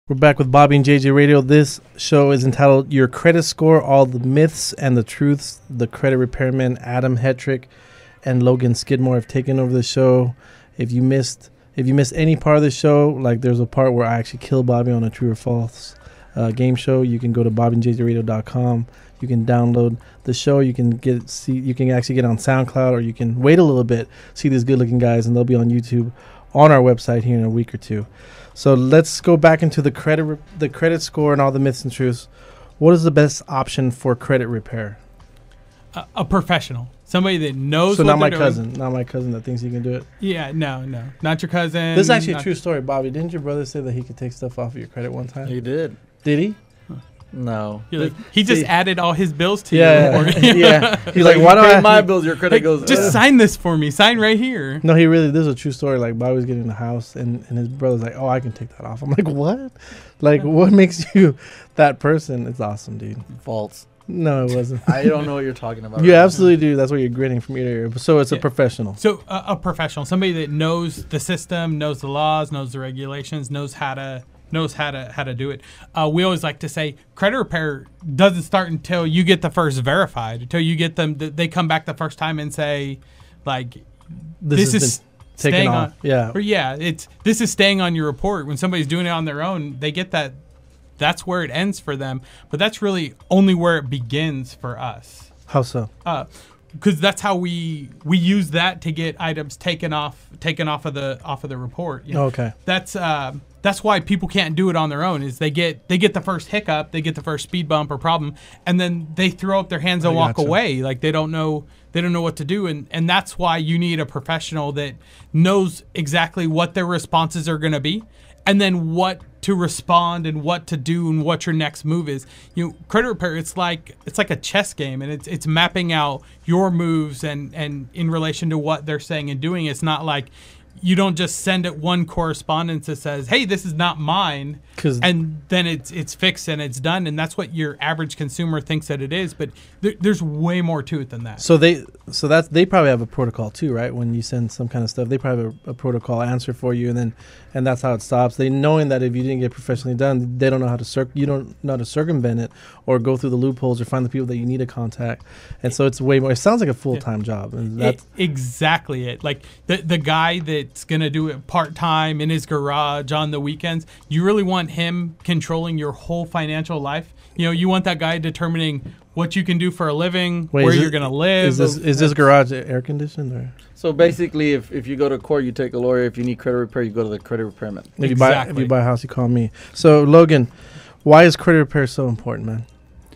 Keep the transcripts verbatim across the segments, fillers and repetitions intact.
We're back with Bobby and J J Radio. This show is entitled Your Credit Score, All the Myths and the Truths. The Credit Repairmen, Adam Hetrick and Logan Skidmore, have taken over the show. If you missed if you missed any part of the show, like there's a part where I actually kill Bobby on a true or false uh, game show, you can go to Bobby and J J Radio dot com. You can download the show. You can get see. You can actually get on SoundCloud, or you can wait a little bit, see these good-looking guys, and they'll be on YouTube on our website here in a week or two. So let's go back into the credit re- the credit score and all the myths and truths. What is the best option for credit repair? A, a professional, somebody that knows. So what not my they're cousin, doing. not my cousin that thinks he can do it. Yeah, no, no, not your cousin. This is actually a not- true story, Bobby. Didn't your brother say that he could take stuff off of your credit one time? He did. Did he? No. You're like, he just See- added all his bills to Yeah, you. yeah. Yeah. He's like, why do pay I? my bills? Your credit Hey, goes. just uh, sign this for me. Sign right here. No, he really. This is a true story. Like Bobby was getting in the house, and, and his brother's like, "Oh, I can take that off." I'm like, "What? Like, what makes you that person?" It's awesome, dude. false. No, it wasn't. I don't know what you're talking about. You right absolutely do. That's why you're grinning from ear to ear. So it's Yeah. a professional. So uh, a professional, somebody that knows the system, knows the laws, knows the regulations, knows how to knows how to how to do it. Uh, we always like to say credit repair doesn't start until you get the first verified. Until you get them, th- they come back the first time and say, like, This, this, has is been taken staying off. on. Yeah. Or yeah, it's this is staying on your report. When somebody's doing it on their own, they get that. That's where it ends for them. But that's really only where it begins for us. How so? Because that's how we we use that to get items taken off taken off of the off of the report. You know? Okay. That's uh, that's why people can't do it on their own. Is they get they get the first hiccup, they get the first speed bump or problem, and then they throw up their hands and I walk gotcha. away. Like they don't know they don't know what to do, and and that's why you need a professional that knows exactly what their responses are going to be, and then what to respond and what to do and what your next move is. You know, credit repair, it's like it's like a chess game, and it's it's mapping out your moves and and in relation to what they're saying and doing. It's not like you don't just send it one correspondence that says, "Hey, this is not mine," 'Cause- and then it's it's fixed and it's done, and that's what your average consumer thinks that it is. But there, there's way more to it than that. So they, so that's they probably have a protocol too, right? When you send some kind of stuff, they probably have a, a protocol answer for you, and then, and that's how it stops. They knowing that if you didn't get professionally done, they don't know how to circ, you don't know how to circumvent it or go through the loopholes or find the people that you need to contact. And so it's way more. It sounds like a full time job. And that's It, exactly it. Like the the guy that's gonna do it part time in his garage on the weekends. You really want him controlling your whole financial life. You know, you want that guy determining what you can do for a living, Wait, where is you're it- gonna live. is this is this garage air conditioned or So basically, if, if you go to court, you take a lawyer. If you need credit repair, you go to the credit repairman. if you buy if Exactly. you buy a house, you call me. So Logan, why is credit repair so important, man?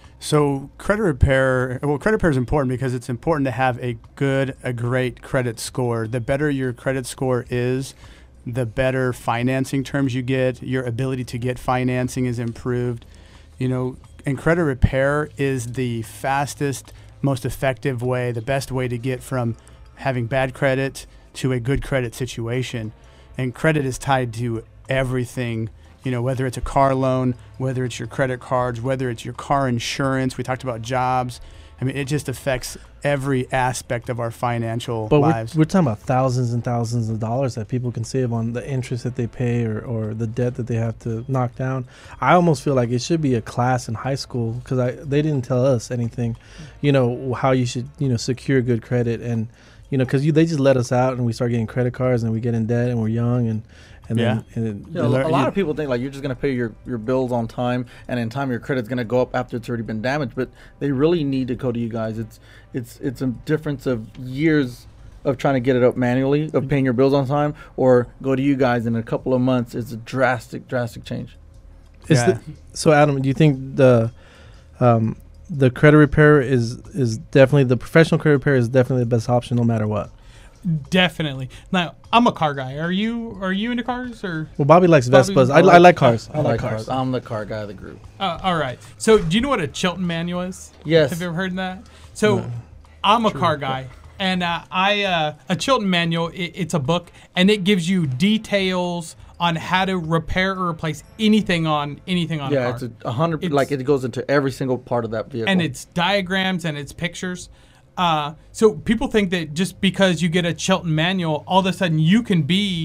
So credit repair, well, credit repair is important because it's important to have a good, a great credit score. The better your credit score is, the better financing terms you get. Your ability to get financing is improved. You know, and credit repair is the fastest, most effective way, the best way to get from having bad credit to a good credit situation. And credit is tied to everything. You know, whether it's a car loan, whether it's your credit cards, whether it's your car insurance. We talked about jobs. I mean, it just affects every aspect of our financial But we're, lives. we're talking about thousands and thousands of dollars that people can save on the interest that they pay or, or the debt that they have to knock down. I almost feel like it should be a class in high school because I they didn't tell us anything, you know, how you should, you know, secure good credit. And, you know, because they just let us out and we start getting credit cards and we get in debt and we're young and, and Yeah. then, and then You know, a lot of people think like you're just gonna pay your, your bills on time, and in time your credit's gonna go up after it's already been damaged. But they really need to go to you guys. It's it's it's a difference of years of trying to get it up manually, of paying your bills on time, or go to you guys in a couple of months. It's a drastic drastic change. Is Yeah. the, so Adam, do you think the um, the credit repair is is definitely the professional credit repair is definitely the best option no matter what? Definitely. Now, I'm a car guy. Are you are you into cars or? Well, Bobby likes Bobby- Vespas. I, I I like- like cars. I, I like like cars. cars. I'm the car guy of the group. Uh, all right. So, do you know what a Chilton manual is? Yes. Have you ever heard of that? So, No. I'm a car guy, and uh, I uh, a Chilton manual. It, it's a book, and it gives you details on how to repair or replace anything on anything on a Yeah, car. it's a, a hundred. It's- Like it goes into every single part of that vehicle. and it's diagrams and it's pictures. Uh, so people think that just because you get a Chilton manual, all of a sudden you can be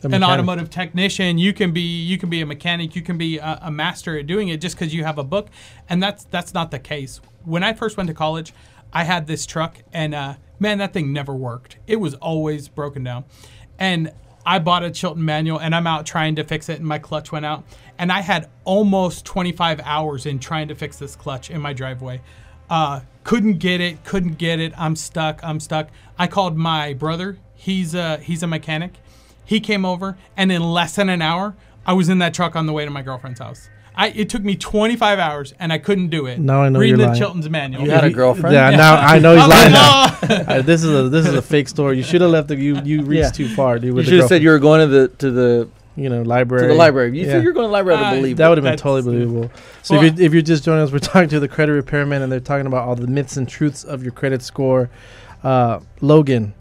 A an mechanic. automotive technician. You can be you can be a mechanic. You can be a, a master at doing it just because you have a book, and that's that's not the case. When I first went to college, I had this truck, and uh, man, that thing never worked. It was always broken down, and I bought a Chilton manual, and I'm out trying to fix it, and my clutch went out, and I had almost twenty-five hours in trying to fix this clutch in my driveway. Uh, couldn't get it, couldn't get it. I'm stuck. I'm stuck. I called my brother. He's a he's a mechanic. He came over, and in less than an hour, I was in that truck on the way to my girlfriend's house. I, it took me twenty-five hours, and I couldn't do it. Now I know Reading you're the lying. Chilton's manual. You had a girlfriend? Yeah, now I know he's I'm lying. like, Now. "No." Uh, this is a this is a fake story. You should have left. The, you you reached Yeah. too far, dude. You With the should have said girlfriend. you were going to the to the you know library. to the library. You Yeah. said you're going to the library Uh, to believe That it. would have been That's- totally believable. So Well, if, you're, if you're just joining us, we're talking to the credit repairmen, and they're talking about all the myths and truths of your credit score. Uh, Logan,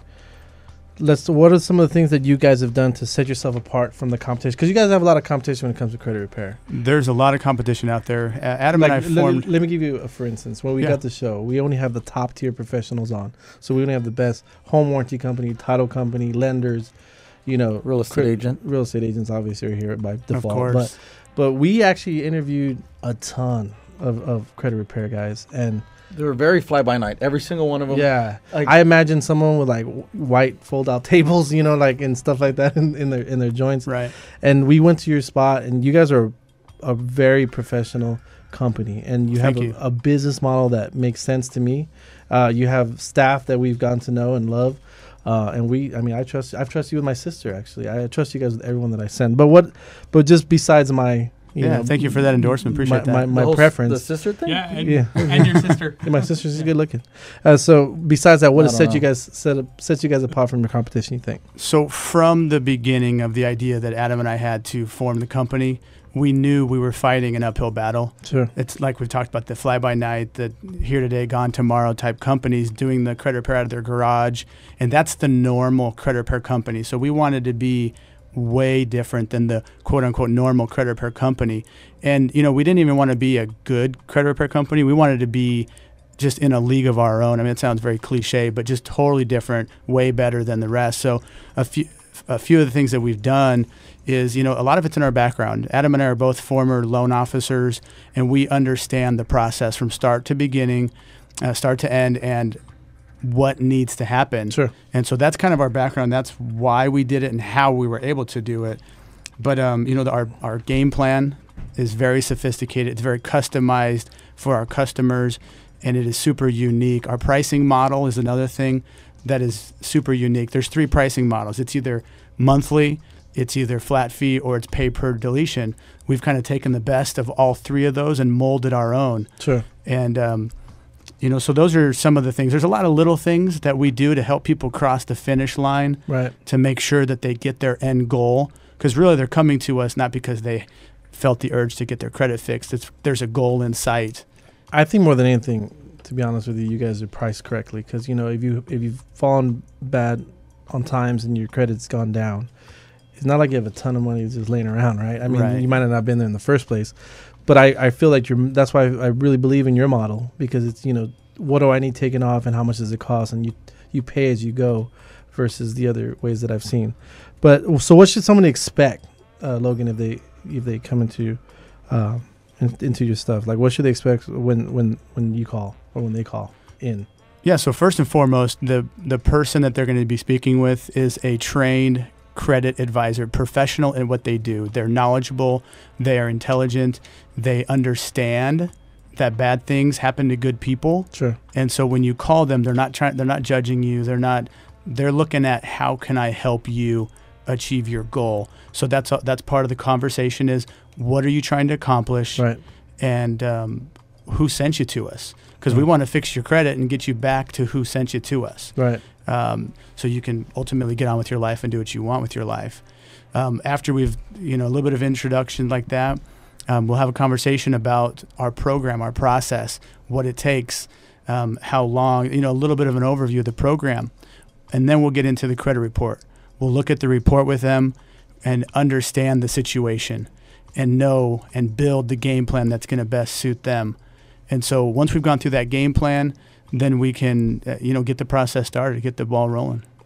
let's. What are some of the things that you guys have done to set yourself apart from the competition? Because you guys have a lot of competition when it comes to credit repair. There's a lot of competition out there. Uh, Adam Like, and I let, formed. let me give you a for instance. When we Yeah. got the show, we only have the top tier professionals on. So we only have the best home warranty company, title company, lenders. You know, Real estate cre- agent. Real estate agents obviously are here by Of default. course. But but we actually interviewed a ton of, of credit repair guys, and They were very fly by night. Every single one of them. yeah, Like, I imagine someone with like w- white fold out tables, you know, like and stuff like that in, in their in their joints. Right. And we went to your spot, and you guys are a very professional company, and you Thank have you. a, a business model that makes sense to me. Uh, you have staff that we've gotten to know and love. Uh, and we, I mean, I trust, I trust you with my sister. Actually, I trust you guys with everyone that I send. But what, but just besides my, you Yeah, know, thank you for that endorsement. Appreciate my, that. My, my the whole s- preference. The sister thing? Yeah, and, Yeah. and your sister. Yeah, my sister's good looking. Uh, so besides that, what I has don't set you know. guys set up, sets you guys apart from your competition? You think? So from the beginning of the idea that Adam and I had to form the company, we knew we were fighting an uphill battle. Sure. It's like we've talked about the fly-by-night, the here today, gone tomorrow type companies doing the credit repair out of their garage. And that's the normal credit repair company. So we wanted to be way different than the quote-unquote normal credit repair company. And, you know, we didn't even want to be a good credit repair company. We wanted to be just in a league of our own. I mean, it sounds very cliche, but just totally different, way better than the rest. So a few a few of the things that we've done is, you know, a lot of it's in our background. Adam and I are both former loan officers, and we understand the process from start to beginning, uh, start to end, and what needs to happen. Sure. And so that's kind of our background. That's why we did it and how we were able to do it. But, um, you know, the, our, our game plan is very sophisticated. It's very customized for our customers, and it is super unique. Our pricing model is another thing that is super unique. There's three pricing models. It's either monthly, it's either flat fee, or it's pay per deletion. We've kind of taken the best of all three of those and molded our own. Sure. And, um, you know, so those are some of the things. There's a lot of little things that we do to help people cross the finish line Right. to make sure that they get their end goal. Because really they're coming to us not because they felt the urge to get their credit fixed. It's, there's a goal in sight. I think more than anything, to be honest with you, you guys are priced correctly, because you know if you if you've fallen bad on times and your credit's gone down, it's not like you have a ton of money just laying around, right? I mean, Right. you might have not been there in the first place, but I, I feel like you're. That's why I really believe in your model, because it's, you know, what do I need taken off and how much does it cost, and you you pay as you go, versus the other ways that I've seen. But so what should someone expect, uh, Logan, if they if they come into uh, in, into your stuff? Like, what should they expect when when when you call or when they call in? Yeah, so first and foremost, the, the person that they're going to be speaking with is a trained credit advisor, professional in what they do. They're knowledgeable, they are intelligent, they understand that bad things happen to good people. Sure. And so when you call them, they're not trying they're not judging you. They're not they're looking at how can I help you achieve your goal. So that's that's part of the conversation is what are you trying to accomplish? Right. And um, who sent you to us? Because we Right. want to fix your credit and get you back to who sent you to us. Right. Um, so you can ultimately get on with your life and do what you want with your life. Um, after we've, you know, a little bit of introduction like that, um, we'll have a conversation about our program, our process, what it takes, um, how long, you know, a little bit of an overview of the program. And then we'll get into the credit report. We'll look at the report with them and understand the situation and know and build the game plan that's going to best suit them. And so once we've gone through that game plan, then we can, uh, you know, get the process started, get the ball rolling.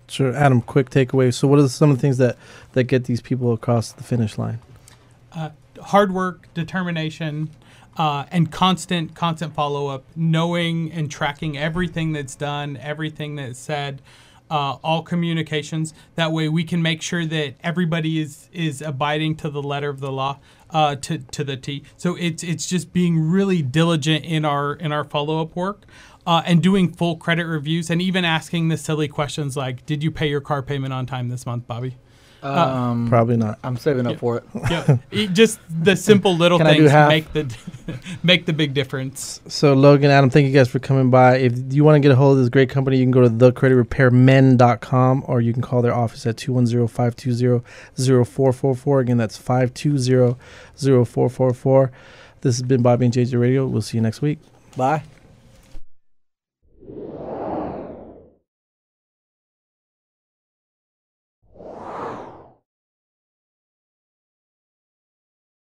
Sure, Adam. Quick takeaway. So, what are some of the things that that get these people across the finish line? Uh, hard work, determination, uh, and constant, constant follow up. Knowing and tracking everything that's done, everything that's said. Uh, all communications. That way we can make sure that everybody is is abiding to the letter of the law, uh, to to the T. So it's it's just being really diligent in our in our follow up work, uh, and doing full credit reviews, and even asking the silly questions like, "Did you pay your car payment on time this month, Bobby?" Um, Probably not. I'm saving up yeah. for it. Yeah, it, just the simple little Can I do things half? make the make the big difference. So, Logan, Adam, thank you guys for coming by. If you want to get a hold of this great company, you can go to the credit repairmen dot com, or you can call their office at two one zero, five two zero, zero four four four. Again, that's five two zero, zero four four four. This has been Bobby and J J Radio. We'll see you next week. Bye.